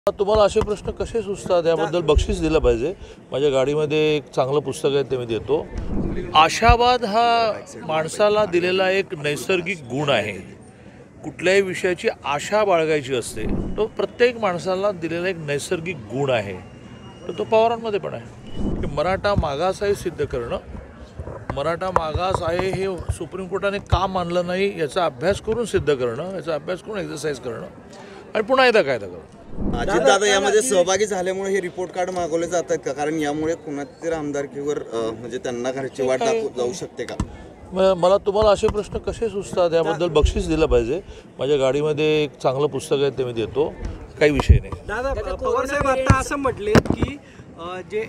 तुम्हाला असे प्रश्न कसे सुचतात याबद्दल बक्षीस दिलं पाहिजे। माझ्या गाडीमध्ये एक चांगलं पुस्तक आहे ते मी देतो। आशावाद हा माणसाला दिलेला एक नैसर्गिक गुण आहे। कुठल्याही विषयाची आशा बाळगायची असते, तो प्रत्येक माणसाला दिलेला एक नैसर्गिक गुण आहे। तो पवारांमध्ये पण आहे की मराठा मागास आहे सिद्ध करणं, मराठा मागास आहे हे सुप्रीम कोर्टाने का मानलं नाही याचा अभ्यास करून सिद्ध करणं, याचा अभ्यास करून एक्सरसाइज करणं आणि पुन्हा एकदा कायदा करणं। अजितदादा यामध्ये सहभागी झाल्यामुळे हे रिपोर्ट कार्ड मागवले जात आहेत का? कारण यामुळे कुणाच्या आमदारकीवर म्हणजे त्यांना घरची वाट जाऊ शकते का? मला तुम्हाला असे प्रश्न कसे सुचतात याबद्दल बक्षीस दिलं पाहिजे। माझ्या गाडीमध्ये एक चांगलं पुस्तक आहे ते मी देतो, काही विषय नाही। दादा, पवार साहेब आता असं म्हटले की जे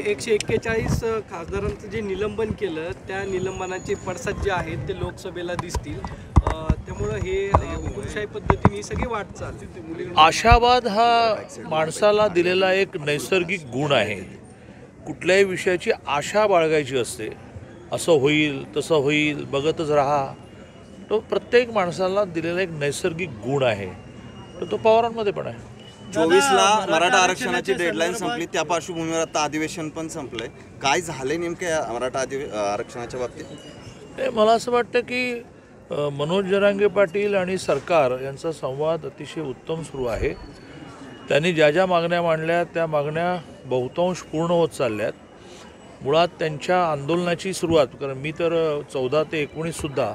141 खासदारांचं जे निलंबन केलं त्या निलंबनाचे पडसाद जे आहेत ते लोकसभेला दिसतील, त्यामुळे हे हुकुमशाही पद्धतीने सगळी वाट चालते। आशावाद हा माणसाला दिलेला एक नैसर्गिक गुण आहे। कुठल्याही विषयाची आशा बाळगायची असते, असं होईल तसं होईल बघतच राहा, तो प्रत्येक माणसाला दिलेला एक नैसर्गिक गुण आहे। तो पवारांमध्ये पण आहे। 24ला मराठा आरक्षणाची डेडलाईन संपली, त्या पार्श्वभूमीवर आता अधिवेशन पण संपलंय। काय झालंय नेमकं या मराठा आरक्षणाच्या बाबतीत? मला असं वाटतं की मनोज जरांगे पाटील आणि सरकार यांचा संवाद अतिशय उत्तम सुरू आहे। त्यांनी ज्या ज्या मागण्या मांडल्या त्या मागण्या बहुतांश पूर्ण होत चालल्यात। मुळात त्यांच्या आंदोलनाची सुरुवात, कारण मी तर 14 ते 19 सुद्धा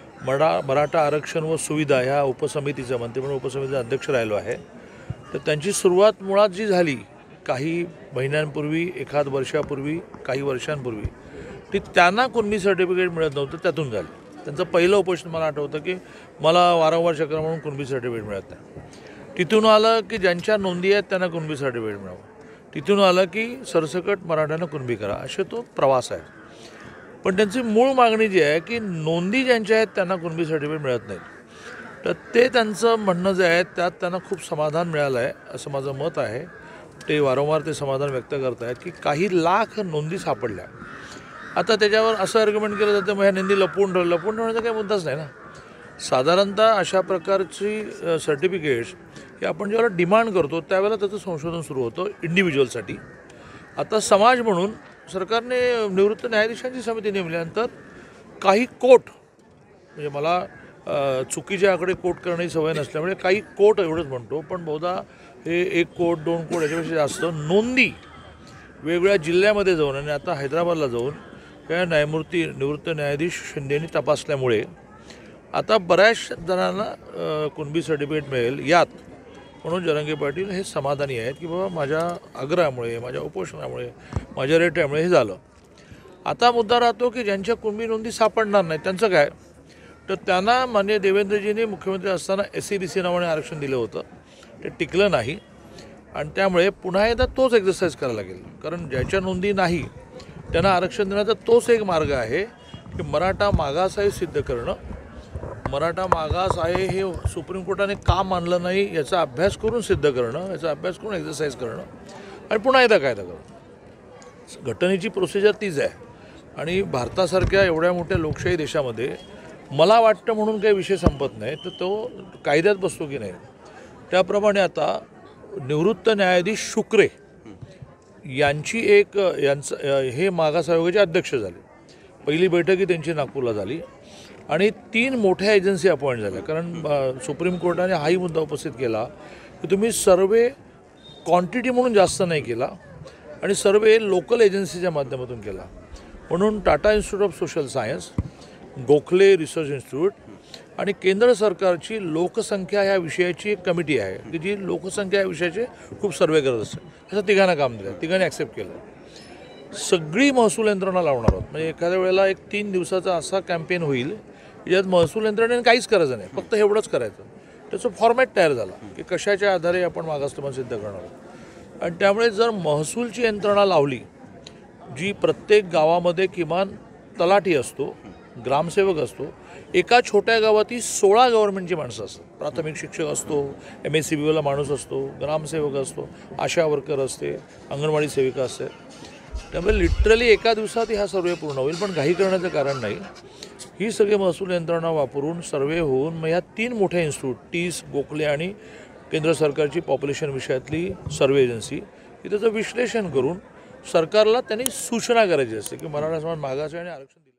मराठा आरक्षण व सुविधा ह्या उपसमितीचा मंत्रिमंडळ उपसमितीचा अध्यक्ष राहिलो आहे। तर त्यांची सुरुवात मुळात जी झाली काही महिन्यांपूर्वी, एखाद वर्षापूर्वी, काही वर्षांपूर्वी, ती त्यांना कुणबी सर्टिफिकेट मिळत नव्हतं त्यातून झाली। त्यांचं पहिलं उपोषण मला आठवतं की मला वारंवार चक्र म्हणून कुणबी सर्टिफिकेट मिळत नाही। तिथून आलं की ज्यांच्या नोंदी आहेत त्यांना कुणबी सर्टिफिकेट मिळावं। तिथून आलं की सरसकट मराठ्यांना कुणबी करा, असे तो प्रवास आहे। पण त्यांची मूळ मागणी जी आहे की नोंदी ज्यांच्या आहेत त्यांना कुणबी सर्टिफिकेट मिळत नाहीत, तर ते त्यांचं म्हणणं जे आहे त्यात त्यांना खूप समाधान मिळालं आहे असं माझं मत आहे। ते वारंवार ते समाधान व्यक्त करत आहेत की काही लाख नोंदी सापडल्या। आता त्याच्यावर असं आर्ग्युमेंट केलं जातं मग ह्या नोंदी लपवून ठेवण्याचा काही मुद्दाच नाही ना। साधारणतः अशा प्रकारची सर्टिफिकेट्स हे आपण जेव्हा डिमांड करतो त्यावेळेला त्याचं संशोधन सुरू होतं इंडिव्हिज्युअलसाठी। आता समाज म्हणून सरकारने निवृत्त न्यायाधीशांची समिती नेमल्यानंतर काही कोर्ट, म्हणजे मला चुकीच्या आकडे कोट करण्याची सवय नसल्यामुळे काही कोट एवढंच म्हणतो, पण बहुधा हे 1 कोट 2 कोट याच्यापेक्षा जास्त नोंदी वेगवेगळ्या जिल्ह्यामध्ये जाऊन आणि आता हैदराबादला जाऊन त्या निवृत्त न्यायाधीश शिंदेनी तपासल्यामुळे आता बऱ्याच जणांना कुणबी सर्टिफिकेट मिळेल। यात मनोज जरांगे पाटील हे समाधानी आहेत की बाबा माझ्या आग्रहामुळे, माझ्या उपोषणामुळे, माझ्या रेट्यामुळे हे झालं। आता मुद्दा राहतो की ज्यांच्या कुणबी नोंदी सापडणार नाही त्यांचं काय? तर त्यांना माननीय देवेंद्रजींनी मुख्यमंत्री असताना SC-BC नावाने आरक्षण दिलं होतं, ते टिकलं नाही आणि त्यामुळे पुन्हा एकदा तोच एक्सरसाइज करायला लागेल। कारण ज्याच्या नोंदी नाही त्यांना आरक्षण देण्याचा तोच एक मार्ग आहे की मराठा मागास आहे सिद्ध करणं, मराठा मागास आहे हे सुप्रीम कोर्टाने का मानलं नाही याचा अभ्यास करून सिद्ध करणं, याचा अभ्यास करून एक्सरसाइज करणं आणि पुन्हा एकदा कायदा करणं। घटनेची प्रोसिजर तीच आहे आणि भारतासारख्या एवढ्या मोठ्या लोकशाही देशामध्ये मला वाटतं म्हणून काही विषय संपत नाही, तर तो कायद्यात बसतो की नाही। त्याप्रमाणे आता निवृत्त न्यायाधीश शुक्रे यांची हे मागास आयोगाचे अध्यक्ष झाले। पहिली बैठकही त्यांची नागपूरला झाली आणि 3 मोठ्या एजन्सी अपॉइंट झाल्या। कारण सुप्रीम कोर्टाने हाही मुद्दा उपस्थित केला की तुम्ही सर्वे क्वांटिटी म्हणून जास्त नाही केला आणि सर्वे लोकल एजन्सीच्या माध्यमातून केला। म्हणून Tata institute of social science, Gokhale research institute आणि केंद्र सरकारची लोकसंख्या ह्या विषयाची एक कमिटी आहे की जी लोकसंख्या या विषयाचे खूप सर्वे करत असते। असं तिघांना काम दिलं, तिघांनी ॲक्सेप्ट केलं। सगळी महसूल यंत्रणा लावणार आहोत, म्हणजे एखाद्या वेळेला एक 3 दिवसाचा असा कॅम्पेन होईल ज्यात महसूल यंत्रणेने काहीच करायचं नाही, फक्त एवढंच करायचं। त्याचं फॉर्मॅट तयार झाला की कशाच्या आधारे आपण मागासलेपण सिद्ध करणार आहोत। आणि त्यामुळे जर महसूलची यंत्रणा लावली, जी प्रत्येक गावामध्ये किमान तलाठी असतो, ग्रामसेवक असतो, एका छोट्या गावात 16 गव्हर्नमेंटची माणसं असतात। प्राथमिक शिक्षक असतो, MSCBला माणूस असतो, ग्रामसेवक असतो, आशा वर्कर असते, अंगणवाडी सेविका असते। त्यामुळे लिटरली एका दिवसात हा सर्वे पूर्ण होईल, पण घाई करण्याचं कारण नाही। ही सगळी महसूल यंत्रणा वापरून सर्वे होऊन मग ह्या 3 मोठ्या इन्स्टिट्यूट, टीस, गोखले आणि केंद्र सरकारची पॉप्युलेशन विषयातली सर्वे एजन्सी ही त्याचं विश्लेषण करून सरकारला त्यांनी सूचना करायची असते की मराठा समाज मागास आहे आणि आरक्षण